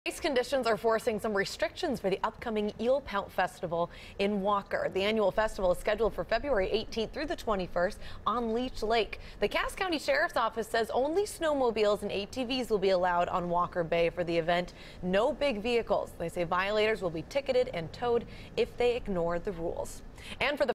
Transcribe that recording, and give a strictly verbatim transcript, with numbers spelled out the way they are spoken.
Ice conditions are forcing some restrictions for the upcoming Eel Pout Festival in Walker. The annual festival is scheduled for February eighteenth through the twenty-first on Leech Lake. The Cass County Sheriff's Office says only snowmobiles and A T Vs will be allowed on Walker Bay for the event. No big vehicles. They say violators will be ticketed and towed if they ignore the rules. And for the